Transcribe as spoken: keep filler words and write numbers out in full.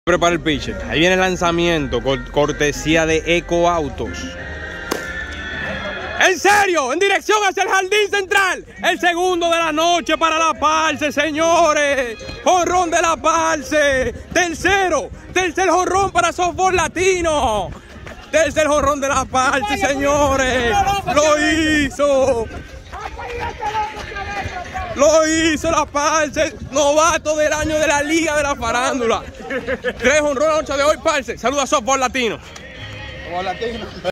Prepara el pitcher. Ahí viene el lanzamiento, cortesía de Eco Autos. En serio, en dirección hacia el jardín central. El segundo de la noche para La Parce, señores. Jonrón de La Parce. Tercero, tercer jonrón para Softball Latino. Tercer jonrón de La Parce, señores. Lo hizo. Lo hizo La Parce, novato del año de la Liga de la Farándula. Tres honrones la noche de hoy, Parce. Saluda a Softball Latino. Softball Latino.